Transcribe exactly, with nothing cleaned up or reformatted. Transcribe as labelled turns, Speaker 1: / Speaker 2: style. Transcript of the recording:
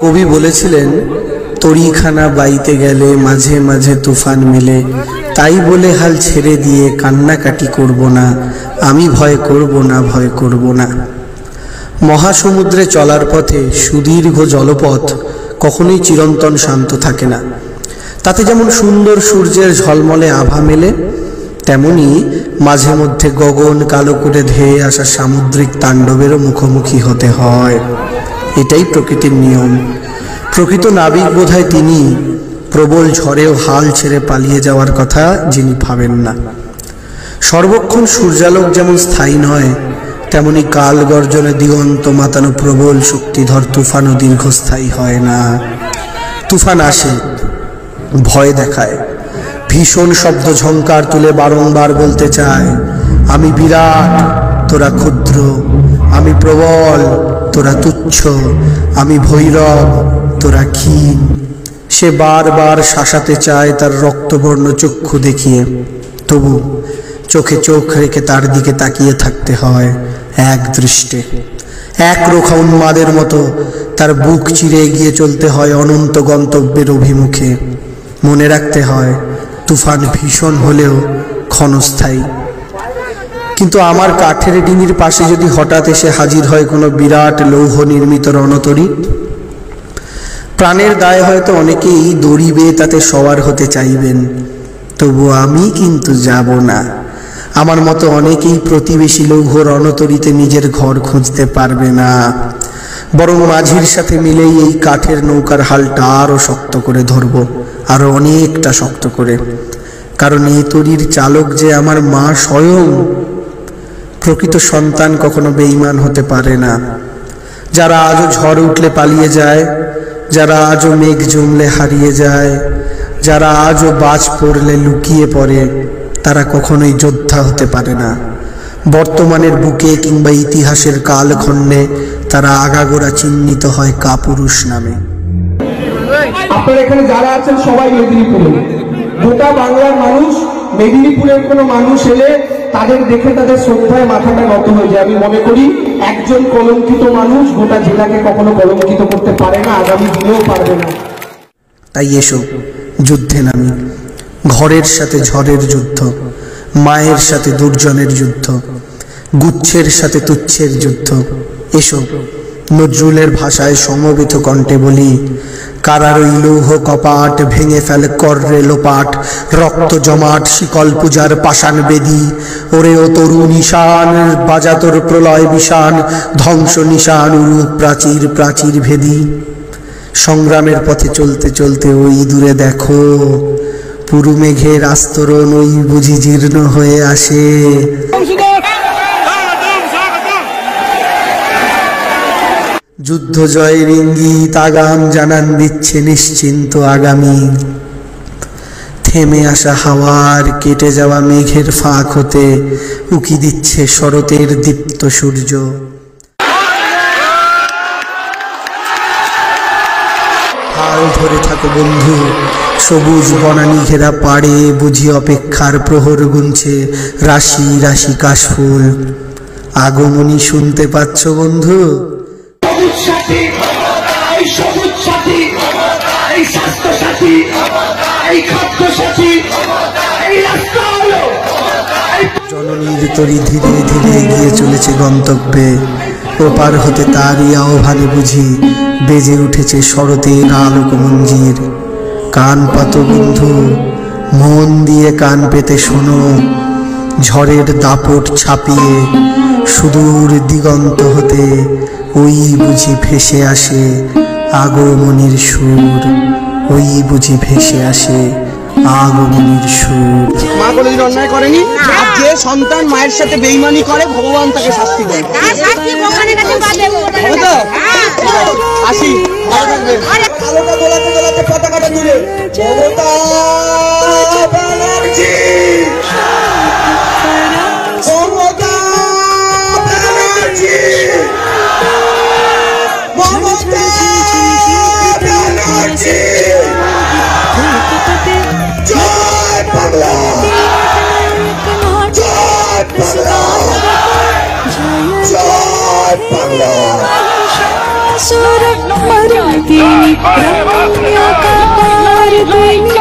Speaker 1: কবি বলেছিলেন, তরিখানা বাইতে গেলে মাঝে মাঝে তুফান মিলে, তাই বলে হাল ছেড়ে দিয়ে কান্নাকাটি করব না, আমি ভয় করব না, ভয় করব না। মহাসমুদ্রে চলার পথে সুদীর্ঘ জলপথ কখনোই চিরন্তন শান্ত থাকে না। তাতে যেমন সুন্দর সূর্যের ঝলমলে আভা মেলে, তেমনি মাঝে মধ্যে গগন কালো করে ধেয়ে আসা সামুদ্রিক তাণ্ডবেরও মুখোমুখি হতে হয়। এটাই প্রকৃতির নিয়ম। প্রকৃত নাবিক বোধহয় তিনি, প্রবল ঝড়েও হাল ছেড়ে পালিয়ে যাওয়ার কথা যিনি ভাবেন না। সর্বক্ষণ সূর্যালোক যেমন স্থায়ী নয়, তেমনি কাল গর্জনে দিগন্ত মাতানো প্রবল শক্তিধর তুফানও দীর্ঘস্থায়ী হয় না। তুফান আসে, ভয় দেখায়, ভীষণ শব্দ ঝংকার তুলে বারংবার বলতে চায়, আমি বিরাট, তোরা ক্ষুদ্র, আমি প্রবল, তোরা তুচ্ছ, আমি ভৈরব, তোরা ক্ষীণ। সে বারবার শাসাতে চায় তার রক্তবর্ণ চক্ষু দেখিয়ে, তবু চোখে চোখ রেখে তার দিকে তাকিয়ে থাকতে হয় এক দৃষ্টে। এক রোখা উন্মাদের মতো তার বুক চিরে এগিয়ে চলতে হয় অনন্ত গন্তব্যের অভিমুখে। মনে রাখতে হয়, তুফান ভীষণ হলেও ক্ষণস্থায়ী। কিন্তু আমার কাঠের ডিঙির পাশে যদি হঠাৎ এসে হাজির হয় কোনো বিরাট লৌহ নির্মিত রণতরী, প্রাণের দায় হয়তো অনেকেই দড়ি বেয়ে তাতে সওয়ার হতে চাইবেন, তবু আমি কিন্তু যাব না। আমার মতো অনেকেই প্রতিবেশী লৌহ রণতরীতে নিজের ঘর খুঁজতে পারবে না, বরং মাঝির সাথে মিলেই এই কাঠের নৌকার হালটা আরো শক্ত করে ধরব, আরো অনেকটা শক্ত করে। কারণ এই তরীর চালক যে আমার মা স্বয়ং। প্রকৃত সন্তান কখনো বেঈমান হতে পারে না। যারা আজও ঝড় উঠলে পালিয়ে যায়, যারা আজও মেঘ জমলে হারিয়ে যায়, যারা আজও বাজ পড়লে লুকিয়ে পড়ে, তারা কখনোই যোদ্ধা হতে পারে না। বর্তমানের বুকে কিংবা ইতিহাসের কালখণ্ডে তারা আগাগোড়া চিহ্নিত হয় কাপুরুষ নামে।
Speaker 2: আপনারা এখানে যারা আছেন সবাই মেদিনীপুরে, গোটা বাংলার মানুষ। মেদিনীপুরের কোনো মানুষ এলে তাদের দেখে তাদের শ্রদ্ধায় মাথাটা নত হয়ে যায়। আমি মনে করি একজন কলঙ্কিত মানুষ গোটা জেলাকে কখনো কলঙ্কিত করতে পারে না, আগামী দিনেও পারবে না।
Speaker 1: তাই এসো যুদ্ধে নামি। ঘরের সাথে ঝড়ের যুদ্ধ, মায়ের সাথে দুর্জনের যুদ্ধ, গুচ্ছের সাথে তুচ্ছের যুদ্ধ। এসো নজরুলের ভাষায় সমবেত কণ্ঠে বলি, কারার ওই লৌহ কপাট ভেঙে ফেলে কররে লোপাট, রক্ত জমাট শিকল পূজার পাষাণ বেদী। ওরে ও তরুণ ঈশান, বাজাতর প্রলয় বিষান, ধ্বংস নিশান উরূপ প্রাচীর প্রাচীর ভেদী। সংগ্রামের পথে চলতে চলতে ওই দূরে দেখো, পুরু মেঘের আস্তরণ ওই বুঝি জীর্ণ হয়ে আসে। যুদ্ধ জয়ের ইঙ্গিত আগাম জানান দিচ্ছে নিশ্চিন্ত আগামী। থেমে আসা হাওয়ার কেটে যাওয়া মেঘের ফাঁক হতে উকি দিচ্ছে শরতের দীপ্ত সূর্য। হাল ধরে থাকো বন্ধু, সবুজ বনানী ঘেরা পাড়ে বুঝি অপেক্ষার প্রহর গুনছে রাশি রাশি কাশফুল। আগমনী শুনতে পাচ্ছ বন্ধু? জননীর তরি ধীরে ধীরে এগিয়ে চলেছে গন্তব্যে। ওপার হতে তারই আহ্বানে বুঝি বেজে উঠেছে শরতের আলোক মঞ্জির। কান পাতো বন্ধু, মন দিয়ে কান পেতে শোনো, ঝড়ের দাপট ছাপিয়ে সুদূর দিগন্ত হতে ওই বুঝি ভেসে আসে আগমনীর সুর, ওই বুঝি ভেসে আসে আগমনীর সুর।
Speaker 3: মা কোনোদিন অন্যায় করেনি, আর যে সন্তান মায়ের সাথে বেঈমানি করে ভগবান তাকে শাস্তি দেয়। হবে তো? আসি, ভালো থাকবেন। আলোটা দোলাতে দোলাতে পতাকাটা তুলে মমতা ব্যানার্জি, মমতা ব্যানার্জি, মমতা ব্যানার্জি। জয় বাংলা, জয় বাংলা, জয় বাংলা।
Speaker 4: रमणीय का पार दुनिया